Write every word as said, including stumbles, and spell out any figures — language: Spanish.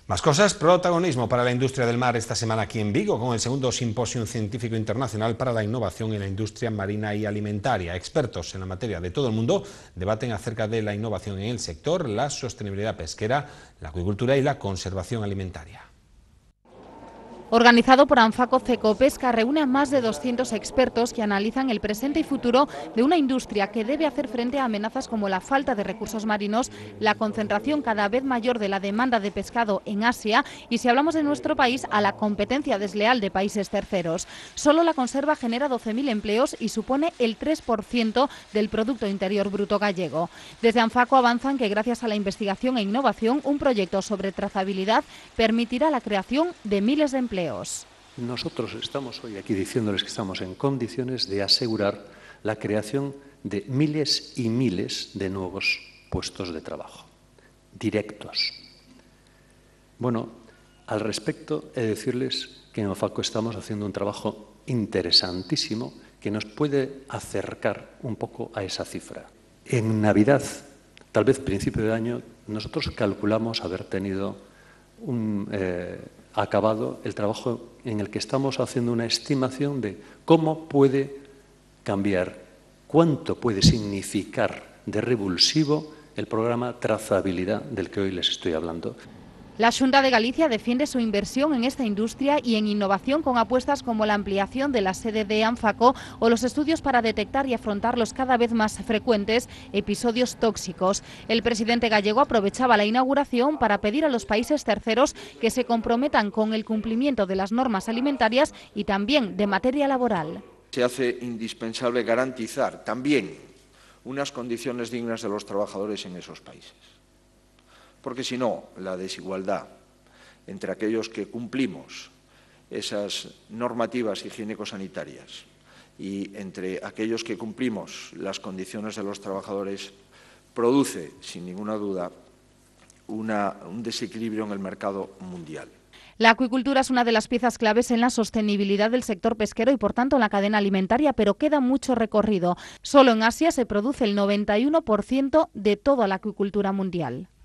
Más cosas, protagonismo para la industria del mar esta semana aquí en Vigo, con el segundo Simposio Científico Internacional para la Innovación en la Industria Marina y Alimentaria. Expertos en la materia de todo el mundo debaten acerca de la innovación en el sector, la sostenibilidad pesquera, la acuicultura y la conservación alimentaria. Organizado por Anfaco Cecopesca, reúne a más de doscientos expertos que analizan el presente y futuro de una industria que debe hacer frente a amenazas como la falta de recursos marinos, la concentración cada vez mayor de la demanda de pescado en Asia y, si hablamos de nuestro país, a la competencia desleal de países terceros. Solo la conserva genera doce mil empleos y supone el tres por ciento del Producto Interior Bruto gallego. Desde Anfaco avanzan que, gracias a la investigación e innovación, un proyecto sobre trazabilidad permitirá la creación de miles de empleos. Nosotros estamos hoy aquí diciéndoles que estamos en condiciones de asegurar la creación de miles y miles de nuevos puestos de trabajo, directos. Bueno, al respecto he de decirles que en Anfaco estamos haciendo un trabajo interesantísimo que nos puede acercar un poco a esa cifra. En Navidad, tal vez principio de año, nosotros calculamos haber tenido un... Eh, acabado el trabajo en el que estamos haciendo una estimación de cómo puede cambiar, cuánto puede significar de revulsivo el programa Trazabilidad del que hoy les estoy hablando. La Xunta de Galicia defiende su inversión en esta industria y en innovación con apuestas como la ampliación de la sede de Anfaco o los estudios para detectar y afrontar los cada vez más frecuentes episodios tóxicos. El presidente gallego aprovechaba la inauguración para pedir a los países terceros que se comprometan con el cumplimiento de las normas alimentarias y también de materia laboral. Se hace indispensable garantizar también unas condiciones dignas de los trabajadores en esos países. Porque si no, la desigualdad entre aquellos que cumplimos esas normativas higiénico-sanitarias y entre aquellos que cumplimos las condiciones de los trabajadores produce, sin ninguna duda, una, un desequilibrio en el mercado mundial. La acuicultura es una de las piezas claves en la sostenibilidad del sector pesquero y, por tanto, en la cadena alimentaria, pero queda mucho recorrido. Solo en Asia se produce el noventa y uno por ciento de toda la acuicultura mundial.